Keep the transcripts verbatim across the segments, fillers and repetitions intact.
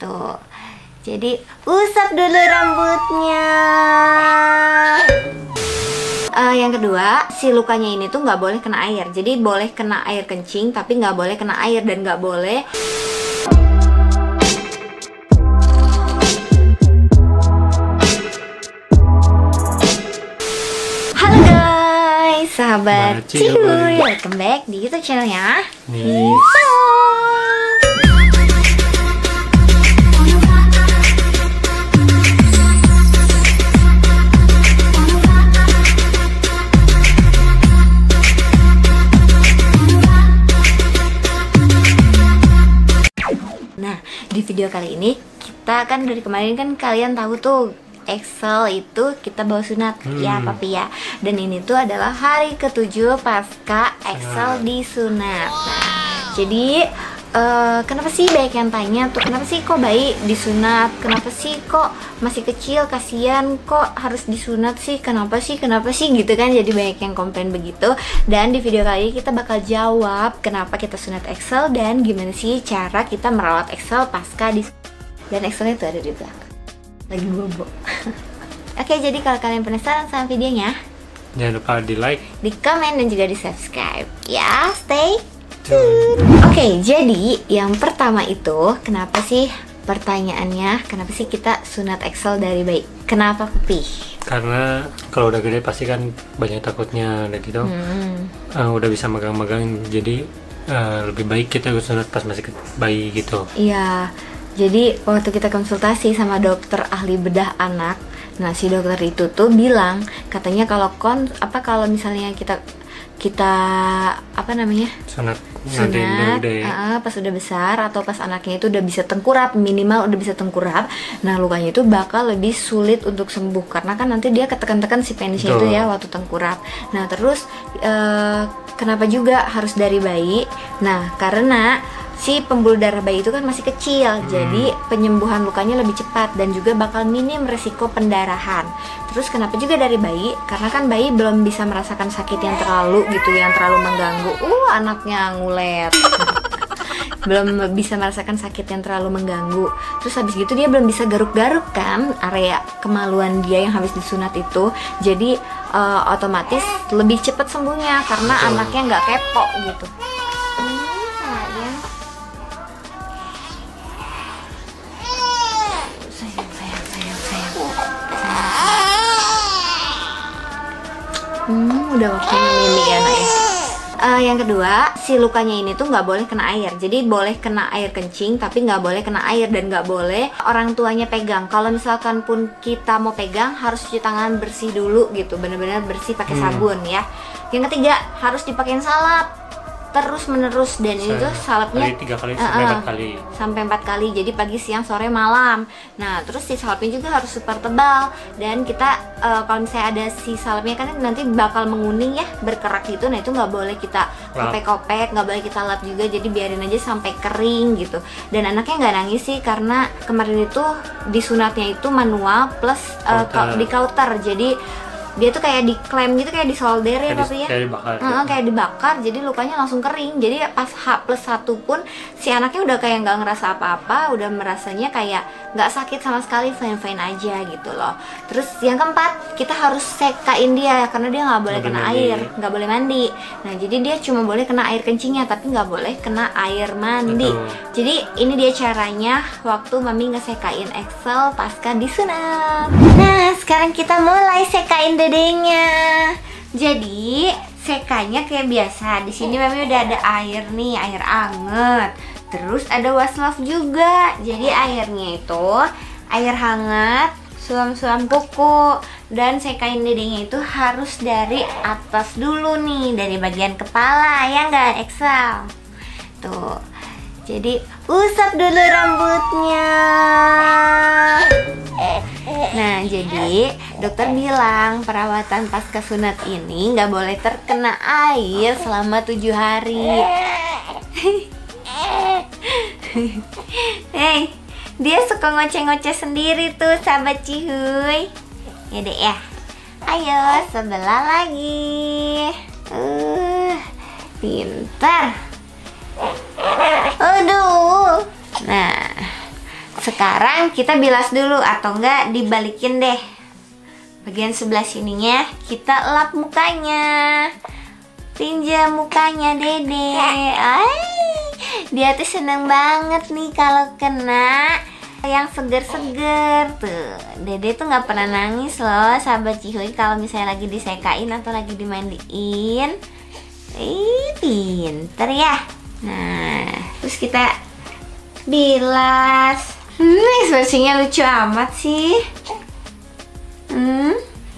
Tuh. Jadi usap dulu rambutnya. Uh, yang kedua, si lukanya ini tuh nggak boleh kena air. Jadi boleh kena air kencing, tapi nggak boleh kena air dan nggak boleh. Halo guys, sahabat Cihuy, welcome back di YouTube channelnya Nisa. Nah, di video kali ini kita kan dari kemarin kan kalian tahu tuh Excel itu kita bawa sunat hmm. ya papi ya. Dan ini tuh adalah hari ketujuh pasca Excel disunat. Nah, jadi uh, kenapa sih banyak yang tanya tuh, kenapa sih kok bayi disunat? Kenapa sih kok masih kecil kasihan kok harus disunat sih? Kenapa sih? Kenapa sih gitu kan? Jadi banyak yang komplain begitu. Dan di video kali ini kita bakal jawab kenapa kita sunat Excel dan gimana sih cara kita merawat Excel pasca dis. Dan Excelnya itu ada di belakang. Lagi bobo. Oke, jadi kalau kalian penasaran sama videonya, jangan lupa di like, di komen, dan juga di subscribe. Ya, stay tune. Oke, jadi yang pertama itu, kenapa sih pertanyaannya, kenapa sih kita sunat Excel dari bayi? Kenapa Pupi? Karena kalau udah gede pasti kan banyak takutnya ada gitu. Hmm. Uh, udah bisa megang-megang, jadi uh, lebih baik kita sunat pas masih bayi gitu. Iya. Jadi waktu kita konsultasi sama dokter ahli bedah anak, nah si dokter itu tuh bilang katanya kalau kon apa kalau misalnya kita kita apa namanya sunat sunat uh, pas udah besar atau pas anaknya itu udah bisa tengkurap, minimal udah bisa tengkurap, nah lukanya itu bakal lebih sulit untuk sembuh karena kan nanti dia ketekan-tekan si penisnya itu ya waktu tengkurap. Nah terus uh, kenapa juga harus dari bayi? Nah karena si pembuluh darah bayi itu kan masih kecil, hmm. jadi penyembuhan lukanya lebih cepat dan juga bakal minim resiko pendarahan. Terus kenapa juga dari bayi? Karena kan bayi belum bisa merasakan sakit yang terlalu gitu, yang terlalu mengganggu. Uh, anaknya ngulet. Belum bisa merasakan sakit yang terlalu mengganggu. Terus habis gitu dia belum bisa garuk-garuk kan area kemaluan dia yang habis disunat itu. Jadi uh, otomatis lebih cepat sembuhnya karena Betul. anaknya nggak kepo gitu. Hmm, udah waktunya mimi ya nak ya. Uh, yang kedua, si lukanya ini tuh nggak boleh kena air. Jadi boleh kena air kencing, tapi nggak boleh kena air dan nggak boleh orang tuanya pegang. Kalau misalkan pun kita mau pegang, harus cuci tangan bersih dulu gitu, bener-bener bersih pakai hmm. sabun ya. Yang ketiga, harus dipakein salep terus menerus dan Saya, itu salepnya tiga kali sampai empat kali sampai empat kali jadi pagi siang sore malam. Nah terus si salepnya juga harus super tebal dan kita uh, kalau misalnya ada si salepnya kan nanti bakal menguning ya, berkerak gitu. Nah itu nggak boleh kita kopek-kopek, nggak boleh kita lap juga, jadi biarin aja sampai kering gitu. Dan anaknya nggak nangis sih karena kemarin itu disunatnya itu manual plus uh, di counter, jadi dia tuh kayak diklem gitu, kayak disolder ya tapi ya kayak dibakar, uh, kayak dibakar jadi lukanya langsung kering. Jadi pas H plus satu pun si anaknya udah kayak nggak ngerasa apa-apa, udah merasanya kayak nggak sakit sama sekali, fine-fine aja gitu loh. Terus yang keempat, kita harus sekain dia karena dia nggak boleh kena mandi. air, nggak boleh mandi. Nah jadi dia cuma boleh kena air kencingnya tapi nggak boleh kena air mandi. Betul. Jadi ini dia caranya waktu mami ngesekain Excel pasca disunat. Nah sekarang kita mulai sekain dedenya. Jadi sekanya kayak biasa. Di sini mami udah ada air nih, air anget. Terus ada wastafel juga. Jadi airnya itu air hangat, suam-suam kuku. Dan sekain dedenya itu harus dari atas dulu nih, dari bagian kepala ya nggak Excel. Tuh. Jadi usap dulu rambutnya. Nah jadi dokter bilang perawatan pasca sunat ini nggak boleh terkena air selama tujuh hari. Hei, dia suka ngoceh-ngoceh sendiri tuh sahabat Cihuy. Ya deh ya. Ayo sebelah lagi. Uh, pintar. Aduh. Nah, Sekarang kita bilas dulu, atau enggak dibalikin deh. Bagian sebelah sininya kita lap mukanya. Pinjam mukanya Dede. Ay, dia tuh seneng banget nih kalau kena yang seger-seger tuh. Dede tuh nggak pernah nangis loh, sahabat Cihuy, kalau misalnya lagi disekain atau lagi dimandiin. Ih, pinter ya. Nah, terus kita bilas. Hmm, ekspresinya lucu amat sih. Hmm,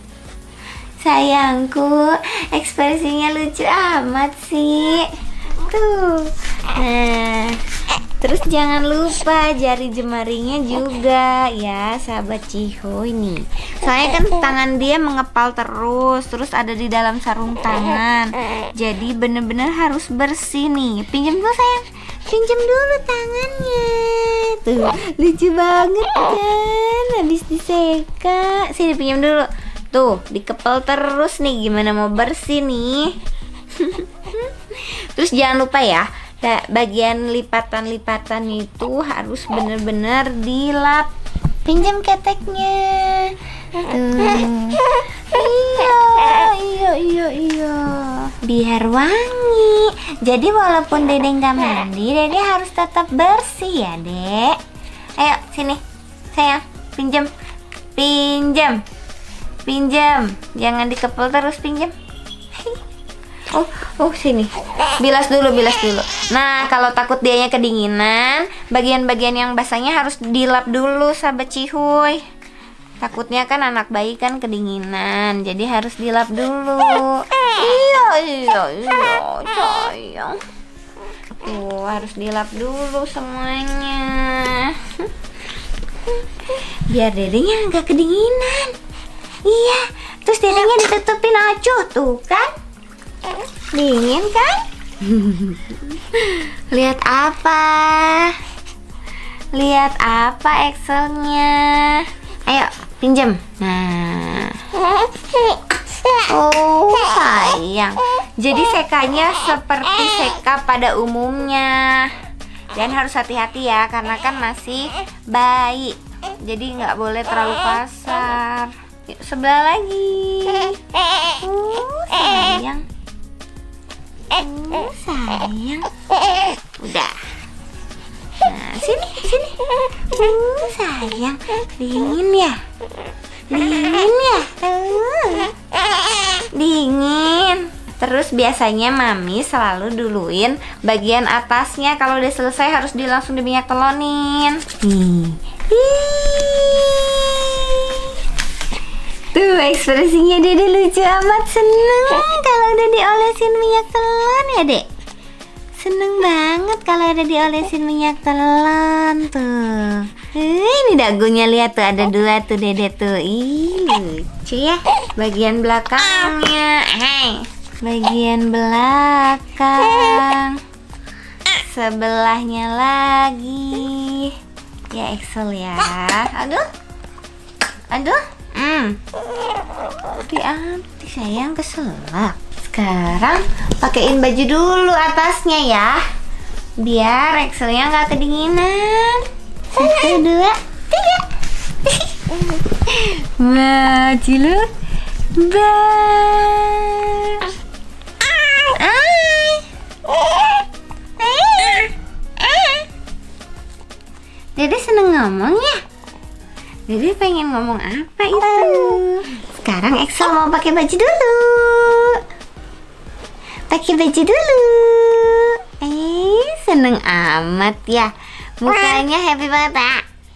sayangku, ekspresinya lucu amat sih. Tuh. Nah, terus jangan lupa jari jemarinya juga ya, sahabat Cihuy nih. Soalnya kan tangan dia mengepal terus, terus ada di dalam sarung tangan. Jadi bener-bener harus bersih nih. Pinjam dulu sayang, pinjam dulu tangannya. Tuh, lucu banget kan, habis diseka. Sini pinjam dulu. Tuh, dikepal terus nih, gimana mau bersih nih. Terus jangan lupa ya, bagian lipatan-lipatan itu harus bener-bener dilap. Pinjam keteknya. Tuh. Iya, iya, iya, iya. Biar wangi. Jadi walaupun Dede nggak mandi, Dede harus tetap bersih ya, Dek. Ayo sini, sayang, pinjam, pinjam, pinjam. Jangan dikepel terus, pinjam. Oh, oh sini. Bilas dulu, bilas dulu. Nah, kalau takut dianya kedinginan, bagian-bagian yang basahnya harus dilap dulu, sahabat Cihuy. Takutnya kan anak bayi kan kedinginan, jadi harus dilap dulu. Iya, iya, iya, sayang. Tuh, harus dilap dulu semuanya. Biar dedenya nggak kedinginan. Iya, terus dedenya ditutupin acuh, tuh kan? Dingin kan? Lihat apa? Lihat apa Excelnya? Ayo pinjam. Nah. Oh sayang. Jadi sekanya seperti seka pada umumnya. Dan harus hati-hati ya, karena kan masih bayi. Jadi nggak boleh terlalu kasar. Yuk, sebelah lagi. Oh sayang. Oh sayang. Udah. Nah sini sini. Oh sayang. Dingin ya. Dingin ya. Dingin. Terus biasanya mami selalu duluin bagian atasnya. Kalau udah selesai harus di langsung di minyak telonin. Nih. Tuh ekspresinya Dede lucu amat, seneng kalau udah diolesin minyak telon ya Dek. Seneng banget kalau udah diolesin minyak telon tuh. Eh, ini dagunya lihat tuh, ada dua tuh Dede tuh. Ih lucu ya. Bagian belakangnya, hey, bagian belakang. Sebelahnya lagi. Ya Excel ya. Aduh, aduh. Hmm. Hati-hati sayang, keselak. Sekarang pakein baju dulu atasnya ya, biar Excelnya nggak kedinginan. Satu, dua, tiga. Wah, ciluk. Bah. Dede seneng ngomong ya. Dede pengen ngomong apa itu? Sekarang Excel mau pakai baju dulu. Pakai baju dulu. Eh, seneng amat ya. Mukanya happy banget ya.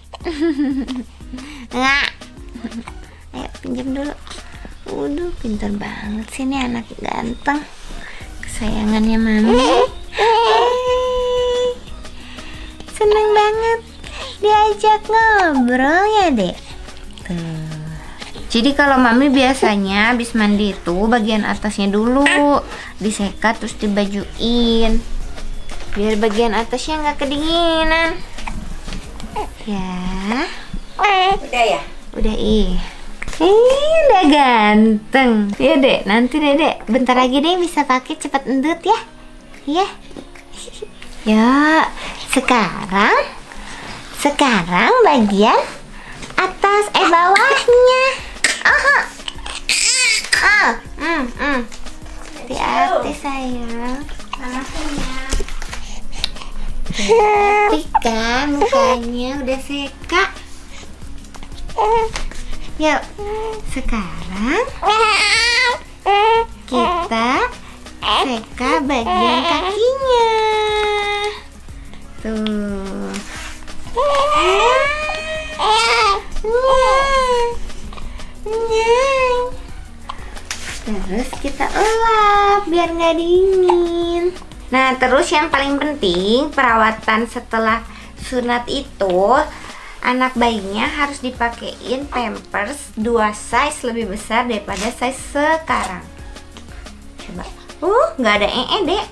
Enggak. Ayo pinjam dulu. Waduh, pintar banget sih nih anak ganteng. Kesayangannya mami. Seneng banget diajak ngobrol ya Dek. Tuh. Jadi kalau mami biasanya habis mandi itu bagian atasnya dulu disekat terus dibajuin, biar bagian atasnya nggak kedinginan. Ya. Udah ya? Udah ih. Eh, udah ganteng. Ya Dek, nanti Dede bentar lagi deh bisa pakai cepet endut ya. Iya. Ya, sekarang Sekarang bagian atas, eh bawahnya. Aha. Ah, hmm, hmm. Hati-hati sayang. Hati kan mukanya udah seka. Yuk, sekarang kita seka bagian kakinya. Tuh. Terus kita elap biar nggak dingin. Nah, terus yang paling penting perawatan setelah sunat itu, anak bayinya harus dipakein pampers dua size lebih besar daripada size sekarang. Coba. Uh, nggak ada ee, Dek.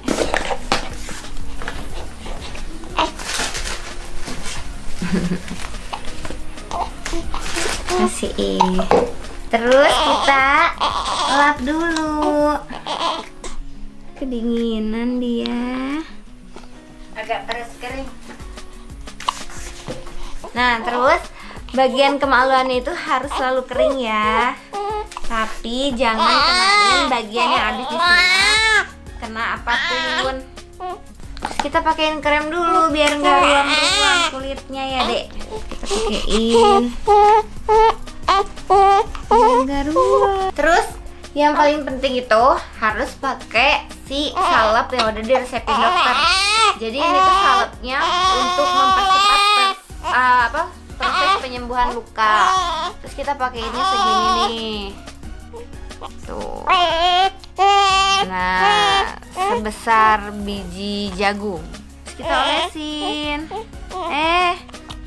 Kasih. Terus kita lap dulu. Kedinginan dia. Agak peres kering. Nah, terus bagian kemaluan itu harus selalu kering ya. Tapi jangan kenain bagian yang habis disunat, kena apapun. Terus kita pakein krem dulu biar nggak ruam-ruam kulitnya ya, Dek. Kita pakein. Biar nggak ruam. Terus yang paling penting itu harus pakai si salep yang udah diresepin dokter. Jadi ini tuh salepnya untuk mempercepat pers, uh, apa proses penyembuhan luka. Terus kita pakainya segini nih. Tuh. Nah, sebesar biji jagung. Terus kita olesin. Eh.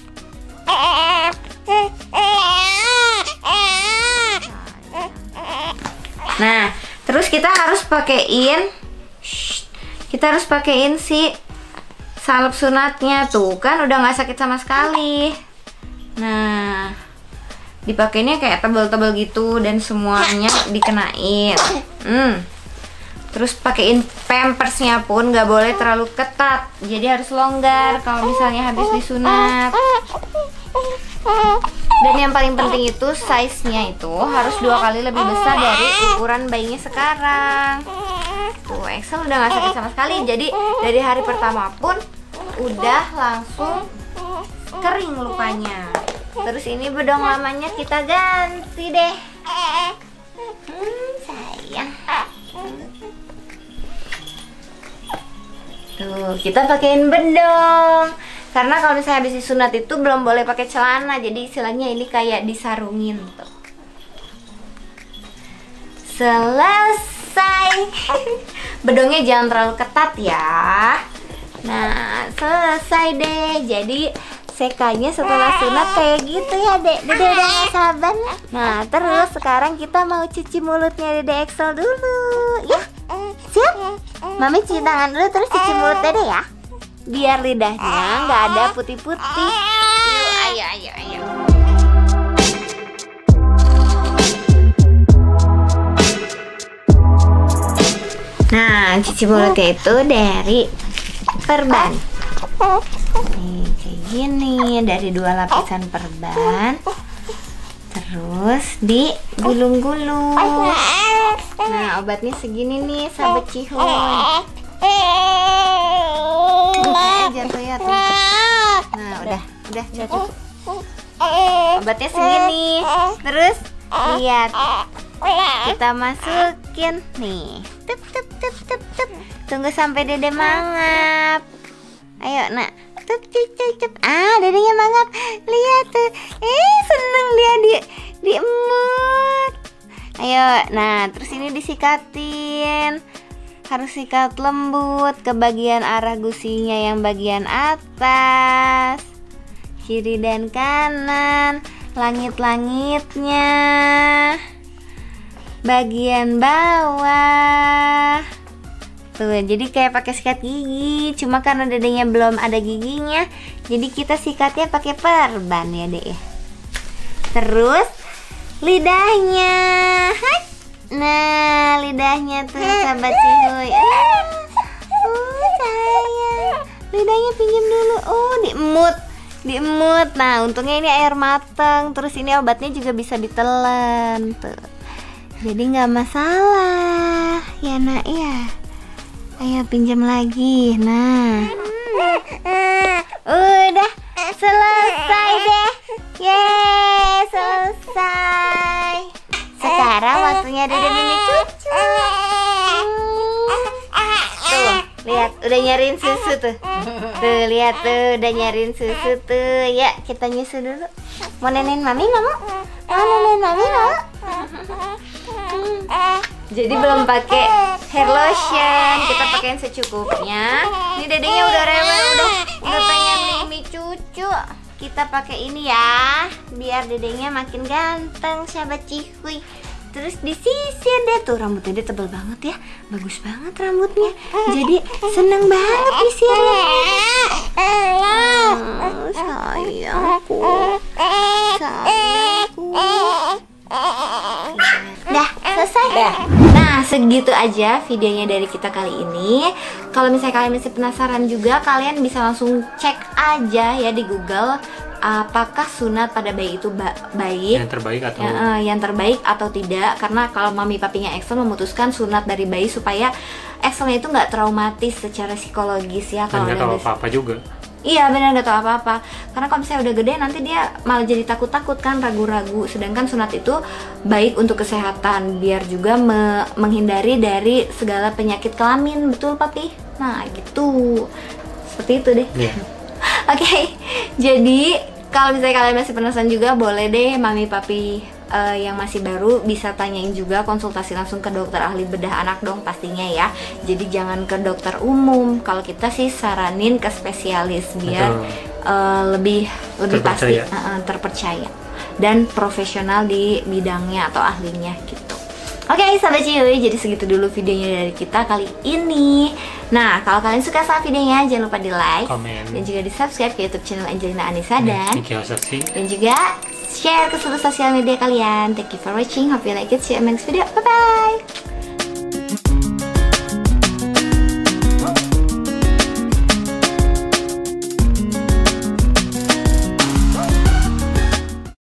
Nah, terus kita harus pakein kita harus pakein si salep sunatnya. Tuh kan udah nggak sakit sama sekali. Nah, dipakainya kayak tebel-tebel gitu dan semuanya dikenain. Hmm. Terus pakein pampersnya pun nggak boleh terlalu ketat, jadi harus longgar kalau misalnya habis disunat. Dan yang paling penting itu size-nya itu harus dua kali lebih besar dari ukuran bayinya sekarang. Tuh, Excel udah nggak sakit sama sekali. Jadi dari hari pertama pun udah langsung kering lukanya. Terus ini bedong lamanya kita ganti deh. Hmm, sayang. Tuh, kita pakein bedong. Karena kalau misalnya habis disunat itu belum boleh pakai celana, jadi istilahnya ini kayak disarungin tuh. Selesai. Bedongnya jangan terlalu ketat ya. Nah, selesai deh. Jadi sekanya setelah sunat kayak gitu ya, Dek. Dede udah gak sabar. Nah, terus sekarang kita mau cuci mulutnya Dede Excel dulu. Ya, siap? Mami cuci tangan dulu terus cuci mulut Dede ya. Biar lidahnya nggak ada putih-putih. Yuk, ayo, ayo, ayo. Nah, cuci mulutnya itu dari perban. Nih, kayak gini, dari dua lapisan perban. Terus digulung-gulung. Nah, obatnya segini nih, sahabat Cihun. Jatuh ya tuh. Nah, udah, udah cukup. Obatnya segini. Terus lihat, kita masukin nih. Tup, tup, tup, tup, tup. Tunggu sampai Dede mangap. Ayo, nak. Tup, tup, tup, tup. Ah, Dedenya mangap. Lihat tuh. Eh, seneng dia di diemut. Ayo, nah, terus ini disikatin. Harus sikat lembut ke bagian arah gusinya yang bagian atas, kiri dan kanan, langit-langitnya, bagian bawah. Tuh, jadi kayak pakai sikat gigi, cuma karena Dedenya belum ada giginya, jadi kita sikatnya pakai perban ya, Dek ya. Terus lidahnya. Hai. Nah, lidahnya tuh sahabat Cihuy. Oh, sayang. Lidahnya pinjam dulu. Oh, diemut. diemut. Nah, untungnya ini air mateng, terus ini obatnya juga bisa ditelan tuh. Jadi nggak masalah, ya nak ya. Ayo pinjam lagi. Nah, udah selesai deh. Yeay, selesai. Sekarang waktunya Dede Mimi cucu. Tuh, lihat udah nyariin susu tuh. Tuh, lihat tuh udah nyariin susu tuh. Ya, kita nyusu dulu. Mau nenenin Mami nggak mau? Mau nenenin Mami nggak mau? Jadi belum pakai hair lotion, kita pakein secukupnya. Ini dedenya udah rewel, udah udah pengen Mimi cucu. Kita pakai ini ya, biar dedenya makin ganteng, sahabat Cihuy. Terus disisir deh tuh, rambutnya dia tebal banget ya, bagus banget rambutnya. Jadi seneng banget disirnya. Oh, sayangku, sayangku. Dah selesai. Dah. Nah, segitu aja videonya dari kita kali ini. Kalau misalnya kalian masih penasaran juga, kalian bisa langsung cek aja ya di Google apakah sunat pada bayi itu ba baik yang terbaik atau ya, uh, yang terbaik atau tidak. Karena kalau mami papinya Axel memutuskan sunat dari bayi supaya Axelnya itu nggak traumatis secara psikologis ya. dan Kalau nggak tahu apa-apa juga. Iya benar, nggak tahu apa-apa. Karena kalau misalnya udah gede nanti dia malah jadi takut-takut kan, ragu-ragu. Sedangkan sunat itu baik untuk kesehatan, biar juga me menghindari dari segala penyakit kelamin, betul papi? Nah gitu, seperti itu deh. Yeah. Oke, okay, jadi kalau misalnya kalian masih penasaran juga, boleh deh mami papi uh, yang masih baru bisa tanyain juga, konsultasi langsung ke dokter ahli bedah anak dong pastinya ya. Jadi jangan ke dokter umum. Kalau kita sih saranin ke spesialis biar uh, lebih lebih terpercaya. pasti uh, terpercaya dan profesional di bidangnya atau ahlinya gitu. Oke, okay, sahabat Cihuy, jadi segitu dulu videonya dari kita kali ini. Nah, kalau kalian suka sama videonya, jangan lupa di like, komen, dan juga di subscribe ke YouTube channel Angelina Anissa dan dan juga share ke seluruh sosial media kalian. Thank you for watching. Hope you like it. See you in the next video. Bye bye.